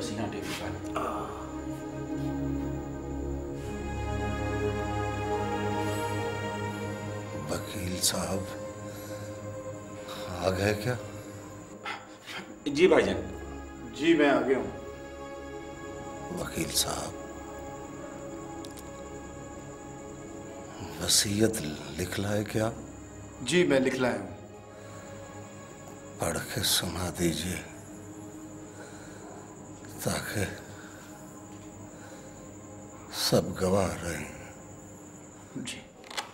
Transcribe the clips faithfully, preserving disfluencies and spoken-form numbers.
बस यहाँ टेबल पर। वकील साहब आ गए क्या? जी भाईजान। जी मैं आ गया हूँ। वकील साहब, वसीयत लिख लाए क्या? जी मैं लिख लाया हूँ। पढ़ के सुना दीजिए ताकि सब गवाह रहें। जी।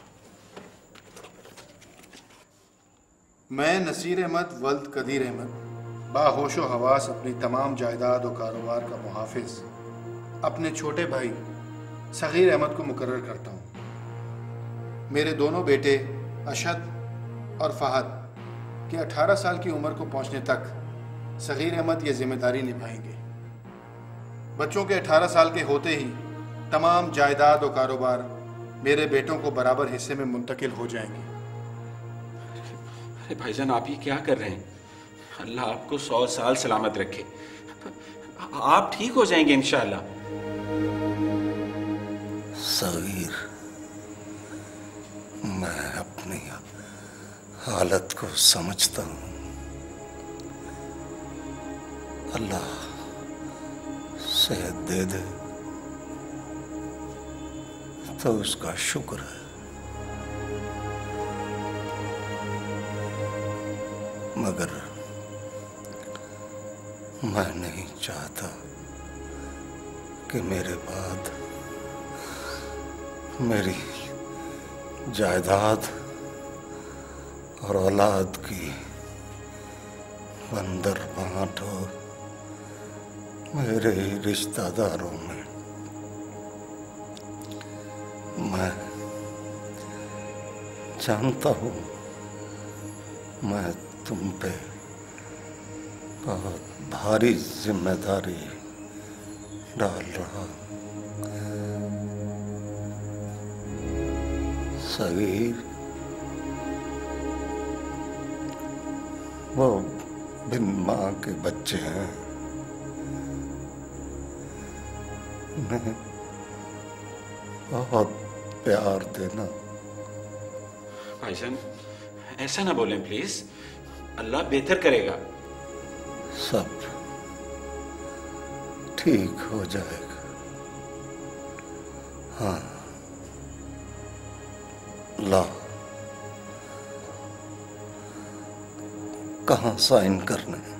मैं नसीर अहमद वल्द कदीर अहमद बाहोशो हवास अपनी तमाम जायदाद और कारोबार का मुहाफिज अपने छोटे भाई सगीर अहमद को मुकर्रर करता हूँ। मेरे दोनों बेटे अशद और फहद के अठारह साल की उम्र को पहुँचने तक सगीर अहमद ये जिम्मेदारी निभाएंगे। बच्चों के अठारह साल के होते ही तमाम जायदाद और कारोबार मेरे बेटों को बराबर हिस्से में मुंतकिल हो जाएंगे। अरे भाईजान, आप ये क्या कर रहे हैं? अल्लाह आपको सौ साल सलामत रखे। आप ठीक हो जाएंगे इंशाअल्लाह। सगीर, मैं अपनी हालत को समझता हूँ। अल्लाह सेहत दे दे तो उसका शुक्र है, मगर मैं नहीं चाहता कि मेरे बाद मेरी जायदाद और औलाद की बंदर बांट हो मेरे रिश्तेदारों में। मैं जानता हूँ मैं तुम पे बहुत भारी जिम्मेदारी डाल रहा हूँ। सगीर, वो बिन माँ के बच्चे हैं, उन्हें बहुत प्यार देना। भाईजान ऐसा ना बोलें प्लीज, अल्लाह बेहतर करेगा। सब ठीक हो जाएगा। हाँ, ला, कहाँ साइन करने हैं?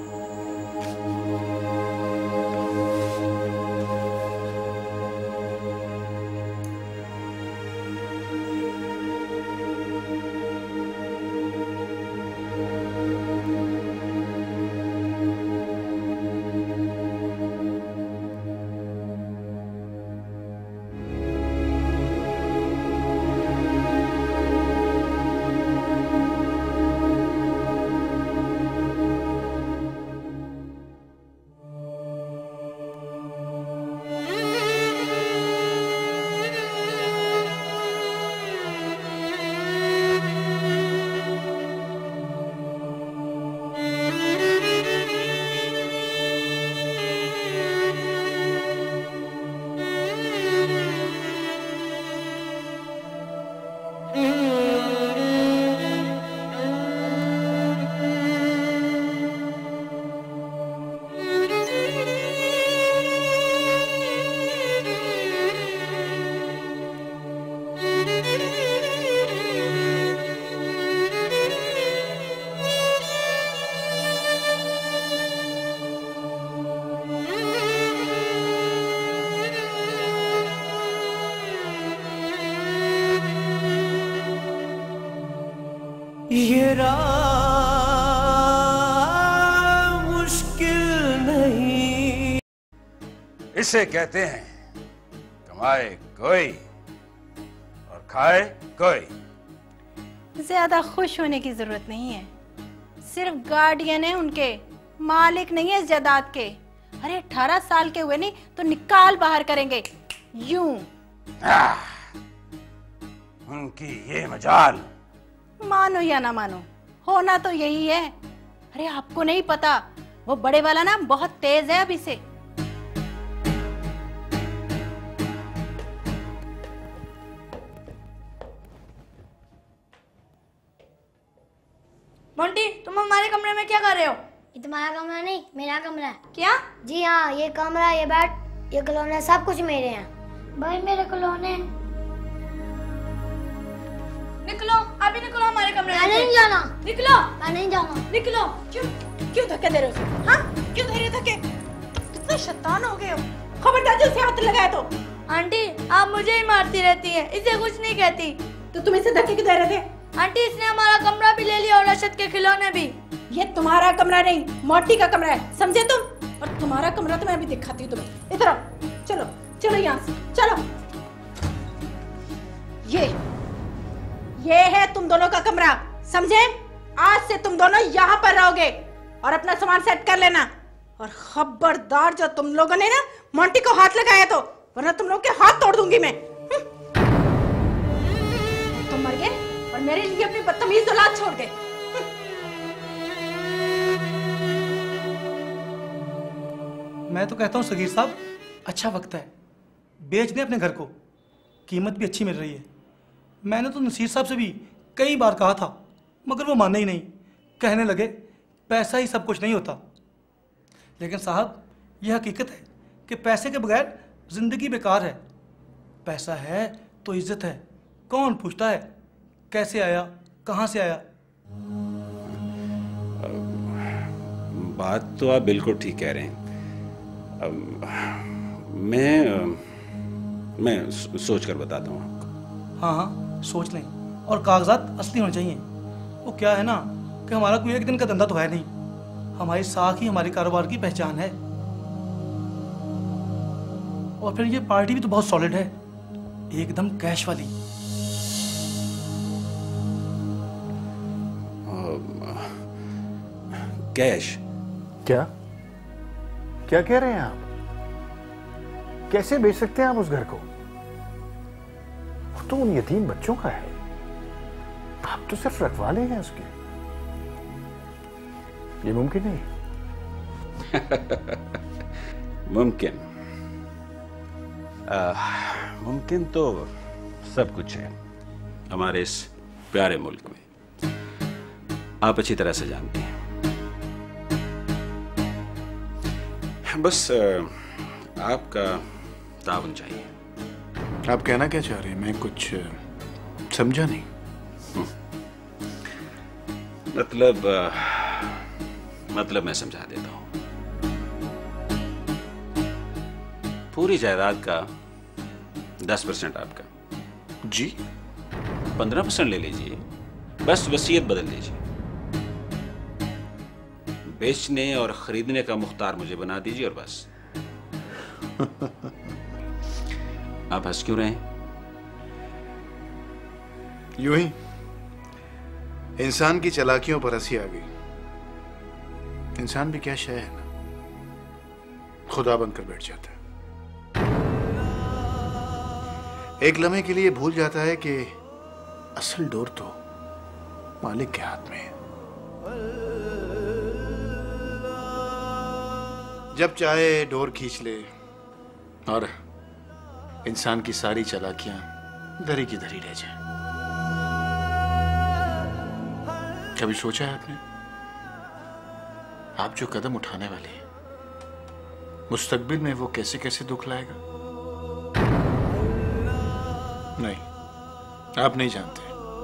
ये राह मुश्किल नहीं, इसे कहते हैं कमाए कोई और खाए कोई। ज्यादा खुश होने की जरूरत नहीं है, सिर्फ गार्डियन है उनके, मालिक नहीं है इस जायदाद के। अरे अठारह साल के हुए नहीं तो निकाल बाहर करेंगे यूं। उनकी ये मजाल। मानो या ना मानो, होना तो यही है। अरे आपको नहीं पता, वो बड़े वाला ना बहुत तेज है अभी से, मोंटी, तुम हमारे कमरे में क्या कर रहे हो? ये तुम्हारा कमरा नहीं, मेरा कमरा है। क्या? जी हाँ, ये कमरा, ये बेड, ये खिलौने सब कुछ मेरे हैं। भाई मेरे खिलौने। निकलो, अभी निकलो हमारे कमरे मैं से। नहीं जाना। निकलो, मैं नहीं जाना। निकलो। क्यों क्यों धक्के दे रहे हो उसे? हाँ, क्यों दे रहे हो धक्के? कितने शैतान हो गए हो। खबरदार जो उसे हाथ लगाया तो। आंटी, आप मुझे ही मारती रहती हैं, इसे कुछ नहीं कहती। तो तुम इसे धक्के क्यों दे रहे थे? आंटी, इसने हमारा कमरा भी ले लिया और अरशद के खिलौने भी। ये तुम्हारा कमरा नहीं, मोटी का कमरा है, समझे तुम? और तुम्हारा कमरा तो मैं भी दिखाती हूँ तुम्हें। इधर आओ, चलो चलो यहाँ से, चलो। ये ये है तुम दोनों का कमरा, समझे? आज से तुम दोनों यहाँ पर रहोगे और अपना सामान सेट कर लेना। और खबरदार जो तुम लोगों ने ना मोंटी को हाथ लगाया तो, वरना तुम लोगों के हाथ तोड़ दूंगी मैं। तुम मर गए और मेरे लिए अपनी बदतमीज औलाद छोड़ गए। मैं तो कहता हूँ सगीर साहब, अच्छा वक्त है, बेच दें अपने घर को, कीमत भी अच्छी मिल रही है। मैंने तो नसीर साहब से भी कई बार कहा था, मगर वो माने ही नहीं। कहने लगे पैसा ही सब कुछ नहीं होता। लेकिन साहब, यह हकीकत है कि पैसे के बगैर जिंदगी बेकार है। पैसा है तो इज्जत है। कौन पूछता है कैसे आया, कहाँ से आया? बात तो आप बिल्कुल ठीक कह रहे हैं। मैं मैं सोच कर बताता हूँ आपको। हाँ हाँ, सोच लें, और कागजात असली होने चाहिए। वो क्या है ना कि हमारा कोई एक दिन का धंधा तो है नहीं, हमारी साख ही हमारे कारोबार की पहचान है। और फिर ये पार्टी भी तो बहुत सॉलिड है, एकदम कैश वाली। कैश? क्या क्या कह रहे हैं आप? कैसे बेच सकते हैं आप उस घर को? वो तो उन यतीम बच्चों का है, आप तो सिर्फ रखवाले हैं उसके। ये मुमकिन नहीं। मुमकिन आ, मुमकिन तो सब कुछ है हमारे इस प्यारे मुल्क में, आप अच्छी तरह से जानते हैं। बस आपका ताउन चाहिए। आप कहना क्या चाह रहे हैं? मैं कुछ समझा नहीं। मतलब मतलब मैं समझा देता हूं। पूरी जायदाद का दस परसेंट आपका। जी? पंद्रह परसेंट ले लीजिए, बस वसीयत बदल दीजिए। बेचने और खरीदने का मुख्तार मुझे बना दीजिए और बस। आप हंस क्यों रहे हैं? यूं ही इंसान की चालाकियों पर हंसी आ गई। इंसान भी क्या शय है ना, खुदा बनकर बैठ जाता है। एक लम्हे के लिए भूल जाता है कि असल डोर तो मालिक के हाथ में है। जब चाहे डोर खींच ले और इंसान की सारी चालाकियां धरी की धरी रह जाए। कभी सोचा है आपने, आप जो कदम उठाने वाले हैं मुस्तकबिल में वो कैसे कैसे दुख लाएगा? नहीं, आप नहीं जानते।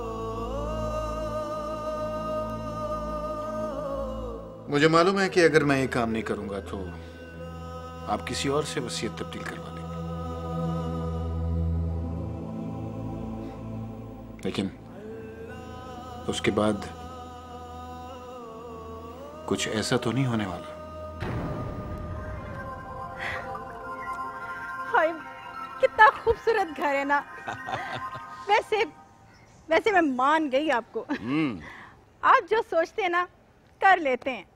मुझे मालूम है कि अगर मैं ये काम नहीं करूंगा तो आप किसी और से वसीयत तब्दील करवा लेंगे। लेकिन उसके बाद कुछ ऐसा तो नहीं होने वाला। हाय, कितना खूबसूरत घर है ना। वैसे वैसे मैं मान गई आपको। आप जो सोचते हैं ना कर लेते हैं।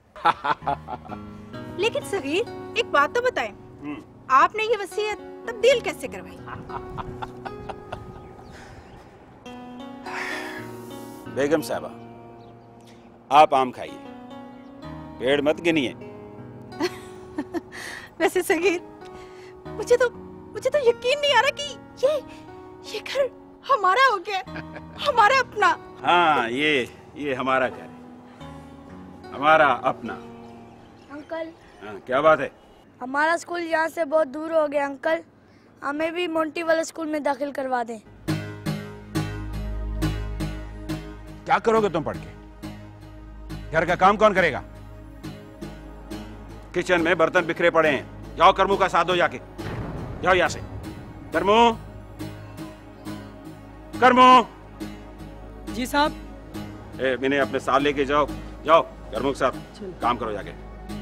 लेकिन सगीर, एक बात तो बताएं, आपने ये वसीयत तब्दील कैसे करवाई? बेगम साहबा, आप आम खाइए, पेड़ मत गिनिए। वैसे सगीर, मुझे तो मुझे तो यकीन नहीं आ रहा कि ये ये घर हमारा हो गया, हमारा अपना। हाँ, ये ये हमारा घर है। हमारा अपना। अंकल, हाँ, क्या बात है? हमारा स्कूल यहाँ से बहुत दूर हो गया अंकल, हमें भी मोंटी वाले स्कूल में दाखिल करवा दें। क्या करोगे तुम पढ़ के? घर का काम कौन करेगा? किचन में बर्तन बिखरे पड़े हैं, जाओ करमू का साथ दो जाके। जाओ यहाँ से। करमू, करमू। जी साहब। ए, इन्हें अपने साथ लेके जाओ, जाओ करमू के साथ काम करो जाके।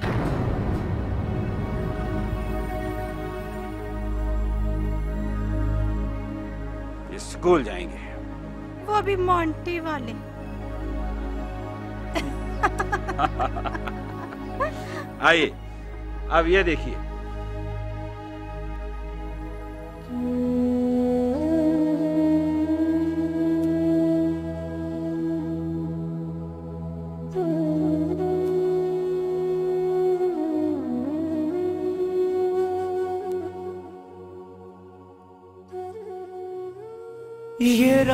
ये स्कूल जाएंगे, वो भी मोंटी वाले। आइए, अब ये देखिए। ये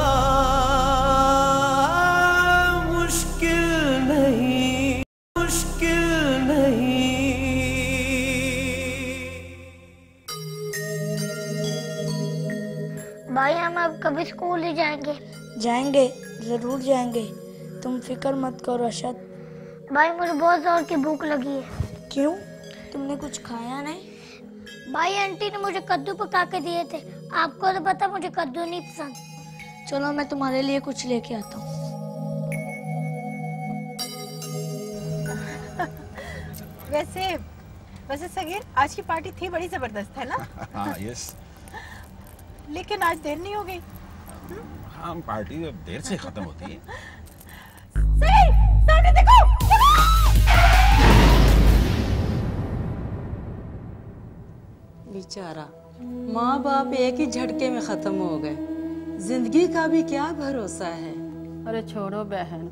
राह मुश्किल नहीं, मुश्किल भाई हम अब कभी स्कूल ही जाएंगे। जाएंगे, जरूर जाएंगे, तुम फिक्र मत करो अरशद। भाई मुझे बहुत जोर की भूख लगी है। क्यों, तुमने कुछ खाया नहीं? भाई आंटी ने मुझे कद्दू पका के दिए थे, आपको तो पता मुझे कद्दू नहीं पसंद। चलो मैं तुम्हारे लिए कुछ लेके आता हूँ। वैसे वैसे सगीर, आज की पार्टी थी बड़ी जबरदस्त है ना? हाँ, यस। लेकिन आज देर नहीं हो गई। हाँ, पार्टी देर से खत्म होती है। सगीर, सामने देखो। बेचारा माँ बाप एक ही झटके में खत्म हो गए, जिंदगी का भी क्या भरोसा है। अरे छोड़ो बहन,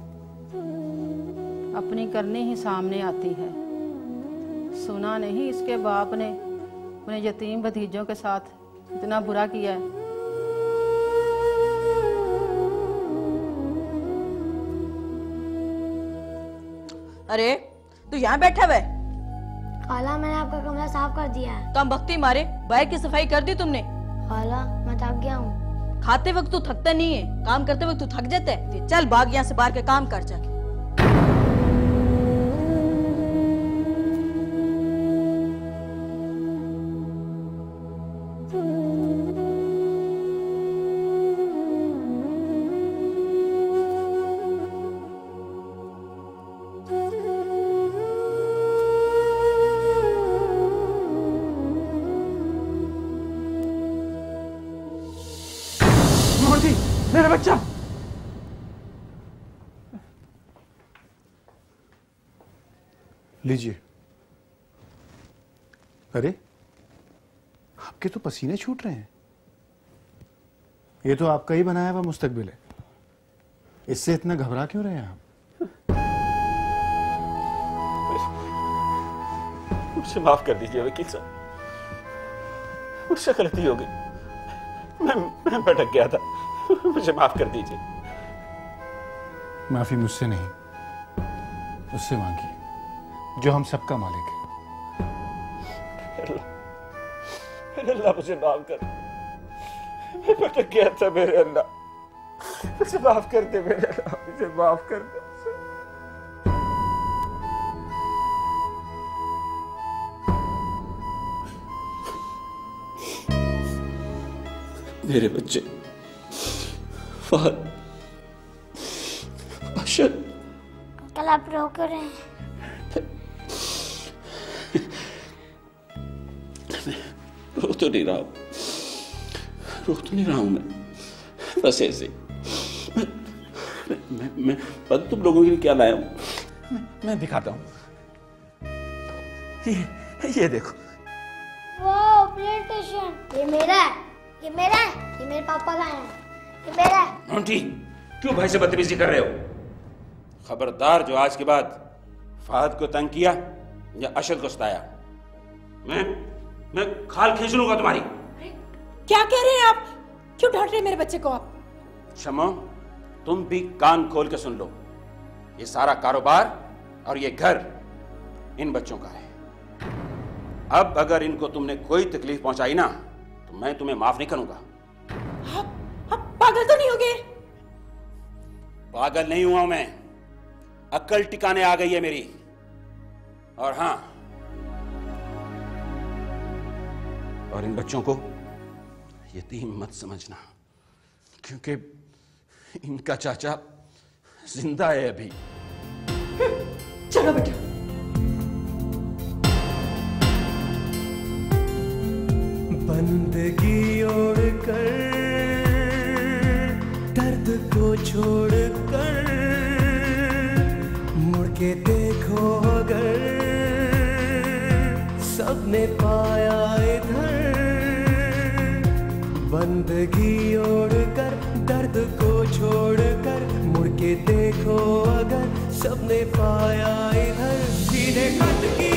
अपनी करनी ही सामने आती है। सुना नहीं इसके बाप ने अपने यतीम भतीजों के साथ इतना बुरा किया है। अरे तू यहाँ बैठा हुआ है? खाला मैंने आपका कमरा साफ कर दिया है। तो हम भक्ति मारे बाहर की सफाई कर दी तुमने? खाला मैं थक गया हूँ। खाते वक्त तू थकता नहीं है, काम करते वक्त तू थक जाता है। चल भाग यहाँ से बाहर के काम कर जाके। मेरा बच्चा। लीजिए। अरे आपके तो पसीने छूट रहे हैं। ये तो आपका ही बनाया हुआ मुस्तकबिल है, इससे इतना घबरा क्यों रहे हैं आप? मुझे माफ कर दीजिए वकील साहब, मुझसे गलती हो गई। मैं मैं भटक गया था, मुझे माफ कर दीजिए। माफी मुझसे नहीं, उससे मांगिए जो हम सबका मालिक है। अल्लाह, अल्लाह मुझे माफ कर, मैं भटक गया था मेरे अल्लाह, मुझे माफ कर दे मेरे अल्लाह, मुझे माफ कर दे। मेरे बच्चे फहद, अशद। अंकल आप रो क्यों रहे हैं? रो तो नहीं रहा हूं, रो तो नहीं रहा हूं मैं, बस ऐसे मैं मैं मैं, मैं पता तुम लोगों के लिए क्या लाया हूं। मैं, मैं दिखाता हूं, ये ये देखो। वाह प्ले स्टेशन, ये मेरा है, ये मेरा है, ये मेरे पापा का है, ये मेरा है। मोंटी, क्यों भाई से बदतमीजी कर रहे हो? खबरदार जो आज के बाद फहद को तंग किया या अशद को सताया, मैं मैं खाल खींच लूंगा तुम्हारी। क्या कह रहे हैं आप? क्यों डांट रहे हैं मेरे बच्चे को आप? शमो, तुम भी कान खोल के सुन लो, ये सारा कारोबार और ये घर इन बच्चों का है। अब अगर इनको तुमने कोई तकलीफ पहुंचाई ना तो मैं तुम्हें माफ नहीं करूंगा। आप, आप पागल तो नहीं हो गए? पागल नहीं हुआ मैं, अक्ल टिकाने आ गई है मेरी। और हां, और इन बच्चों को यतीम मत समझना, क्योंकि इनका चाचा जिंदा है अभी। चलो बेटा। बंदगी ओढ़ कर, दर्द को छोड़ कर, मुड़ के देखो अगर सबने पाया इधर। बंदगी ओढ़ कर, दर्द को छोड़ कर, मुड़ के देखो अगर सबने पाया इधर। सीधे कट की